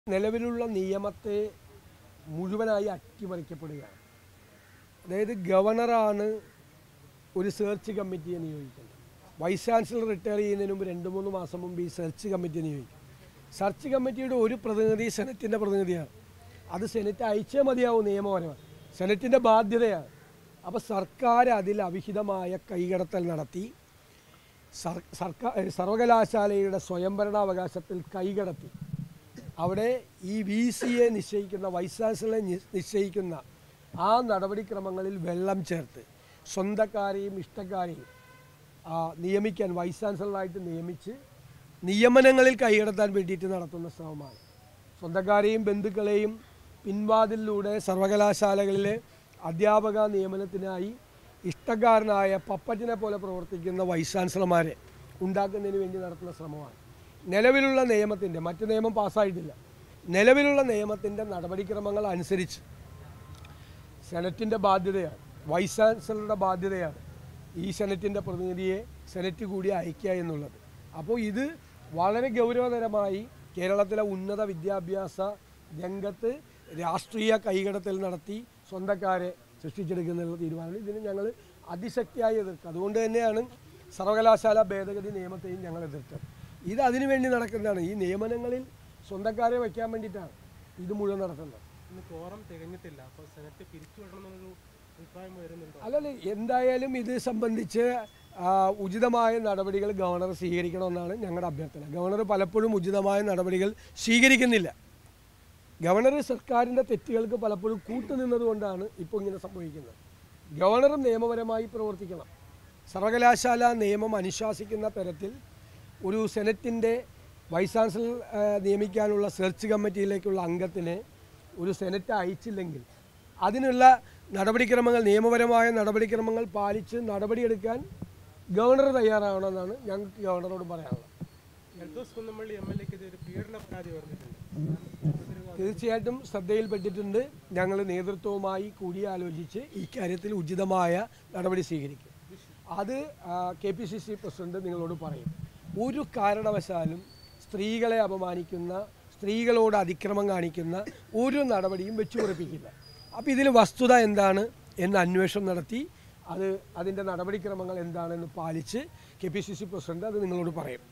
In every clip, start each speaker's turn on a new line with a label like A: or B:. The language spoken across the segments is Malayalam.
A: നിലവിലുള്ള നിയമത്തെ മുഴുവനായി അട്ടിമറിക്കപ്പെടുകയാണ്. അതായത് ഗവർണറാണ് ഒരു സെർച്ച് കമ്മിറ്റിയെ നിയോഗിക്കുന്നത്. വൈസ് ചാൻസലർ റിട്ടയർ ചെയ്യുന്നതിന് മുമ്പ് 2-3 മാസം മുമ്പ് ഈ സെർച്ച് കമ്മിറ്റി നിയോഗിക്കും. സെർച്ച് കമ്മിറ്റിയുടെ ഒരു പ്രതിനിധി സെനറ്റിൻ്റെ പ്രതിനിധിയാണ്. അത് സെനറ്റ് അയച്ചേ മതിയാവും നിയമപരമായി. സെനറ്റിൻ്റെ ബാധ്യതയാണ്. അപ്പോൾ സർക്കാർ അതിൽ അവിഹിതമായ കൈകടത്തൽ നടത്തി സർവകലാശാലയുടെ സ്വയംഭരണാവകാശത്തിൽ കൈകടത്തി. അവിടെ ഈ VC-യെ നിശ്ചയിക്കുന്ന വൈസ് ചാൻസലറെ നിശ്ചയിക്കുന്ന ആ നടപടിക്രമങ്ങളിൽ വെള്ളം ചേർത്ത് സ്വന്തക്കാരെയും ഇഷ്ടക്കാരെയും നിയമിക്കാൻ വൈസ് ചാൻസലറായിട്ട് നിയമിച്ച് നിയമനങ്ങളിൽ കൈകടത്താൻ വേണ്ടിയിട്ട് നടത്തുന്ന ശ്രമമാണ്. സ്വന്തക്കാരെയും ബന്ധുക്കളെയും പിൻവാതിലിലൂടെ സർവകലാശാലകളിലെ അധ്യാപക നിയമനത്തിനായി ഇഷ്ടക്കാരനായ പപ്പറ്റിനെ പോലെ പ്രവർത്തിക്കുന്ന വൈസ് ചാൻസലർമാരെ ഉണ്ടാക്കുന്നതിന് വേണ്ടി നടത്തുന്ന ശ്രമമാണ്. നിലവിലുള്ള നിയമത്തിൻ്റെ മറ്റ് നിയമം പാസ്സായിട്ടില്ല. നിലവിലുള്ള നിയമത്തിൻ്റെ നടപടിക്രമങ്ങൾ അനുസരിച്ച് സെനറ്റിൻ്റെ ബാധ്യതയാണ്, വൈസ് ചാൻസലറുടെ ബാധ്യതയാണ് ഈ സെനറ്റിൻ്റെ പ്രതിനിധിയെ സെനറ്റ് കൂടി അയക്കുക എന്നുള്ളത്. അപ്പോൾ ഇത് വളരെ ഗൗരവതരമായി കേരളത്തിലെ ഉന്നത വിദ്യാഭ്യാസ രംഗത്ത് രാഷ്ട്രീയ കൈകടത്തൽ നടത്തി സ്വന്തക്കാരെ സൃഷ്ടിച്ചെടുക്കുന്ന തീരുമാനമാണ്. ഇതിന് ഞങ്ങൾ അതിശക്തിയായി എതിർക്കുക. അതുകൊണ്ട് തന്നെയാണ് സർവകലാശാല ഭേദഗതി നിയമത്തെയും ഞങ്ങൾ എതിർത്തത്. ഇത് അതിനുവേണ്ടി നടക്കുന്നതാണ്. ഈ നിയമനങ്ങളിൽ സ്വന്തക്കാരെ വയ്ക്കാൻ വേണ്ടിയിട്ടാണ് ഇത് മുഴുവൻ നടത്തുന്നത്. അല്ലല്ല, എന്തായാലും ഇത് സംബന്ധിച്ച് ഉചിതമായ നടപടികൾ ഗവർണർ സ്വീകരിക്കണമെന്നാണ് ഞങ്ങളുടെ അഭ്യർത്ഥന. ഗവർണർ പലപ്പോഴും ഉചിതമായ നടപടികൾ സ്വീകരിക്കുന്നില്ല. ഗവർണർ സർക്കാരിൻ്റെ തെറ്റുകൾക്ക് പലപ്പോഴും കൂട്ടുനിന്നതുകൊണ്ടാണ് ഇപ്പോൾ ഇങ്ങനെ സംഭവിക്കുന്നത്. ഗവർണറും നിയമപരമായി പ്രവർത്തിക്കണം. സർവകലാശാല നിയമം അനുശാസിക്കുന്ന തരത്തിൽ ഒരു സെനറ്റിൻ്റെ വൈസ് ചാൻസലർ നിയമിക്കാനുള്ള സെർച്ച് കമ്മിറ്റിയിലേക്കുള്ള അംഗത്തിനെ ഒരു സെനറ്റ് അയച്ചില്ലെങ്കിൽ അതിനുള്ള നടപടിക്രമങ്ങൾ, നിയമപരമായ നടപടിക്രമങ്ങൾ പാലിച്ച് നടപടിയെടുക്കാൻ ഗവർണർ തയ്യാറാവണമെന്നാണ് ഞങ്ങൾക്ക് ഗവർണറോട് പറയാനുള്ളത്. തീർച്ചയായിട്ടും ശ്രദ്ധയിൽപ്പെട്ടിട്ടുണ്ട്. ഞങ്ങൾ നേതൃത്വവുമായി കൂടിയാലോചിച്ച് ഇക്കാര്യത്തിൽ ഉചിതമായ നടപടി സ്വീകരിക്കും. അത് KPCC പ്രസിഡന്റ് നിങ്ങളോട് പറയും. ഒരു കാരണവശാലും സ്ത്രീകളെ അപമാനിക്കുന്ന, സ്ത്രീകളോട് അതിക്രമം കാണിക്കുന്ന ഒരു നടപടിയും വെച്ചു ഉറപ്പിക്കില്ല. അപ്പോൾ ഇതിൽ വസ്തുത എന്താണ് എന്ന് അന്വേഷണം നടത്തി അതിൻ്റെ നടപടിക്രമങ്ങൾ എന്താണെന്ന് പാലിച്ച് KPCC പ്രസിഡന്റ് അത് നിങ്ങളോട് പറയും.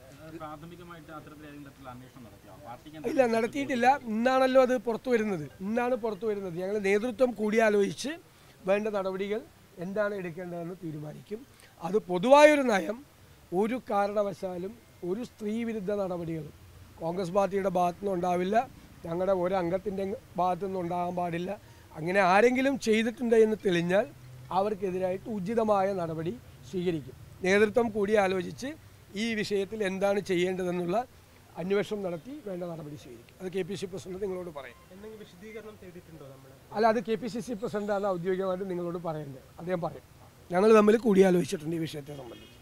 A: ഇല്ല, നടത്തിയിട്ടില്ല. ഇന്നാണല്ലോ അത് പുറത്തു വരുന്നത്. ഞങ്ങൾ നേതൃത്വം കൂടിയാലോചിച്ച് വേണ്ട നടപടികൾ എന്താണ് എടുക്കേണ്ടതെന്ന് തീരുമാനിക്കും. അത് പൊതുവായൊരു നയം, ഒരു കാരണവശാലും ഒരു സ്ത്രീ വിരുദ്ധ നടപടികളും കോൺഗ്രസ് പാർട്ടിയുടെ ഭാഗത്തുനിന്നും ഉണ്ടാവില്ല, ഞങ്ങളുടെ ഒരു അംഗത്തിൻ്റെ ഭാഗത്തുനിന്നും ഉണ്ടാകാൻ പാടില്ല. അങ്ങനെ ആരെങ്കിലും ചെയ്തിട്ടുണ്ട് എന്ന് തെളിഞ്ഞാൽ അവർക്കെതിരായിട്ട് ഉചിതമായ നടപടി സ്വീകരിക്കും. നേതൃത്വം കൂടി ആലോചിച്ച് ഈ വിഷയത്തിൽ എന്താണ് ചെയ്യേണ്ടതെന്നുള്ള അന്വേഷണം നടത്തി വേണ്ട നടപടി സ്വീകരിക്കും. അത് KPCC പ്രസിഡന്റ് നിങ്ങളോട് പറയും. അല്ല, അത് KPCC പ്രസിഡന്റാണ് ഔദ്യോഗികമായിട്ട് നിങ്ങളോട് പറയേണ്ടത്. അദ്ദേഹം പറയും. ഞങ്ങൾ തമ്മിൽ കൂടിയാലോചിച്ചിട്ടുണ്ട് ഈ വിഷയത്തെ സംബന്ധിച്ച്.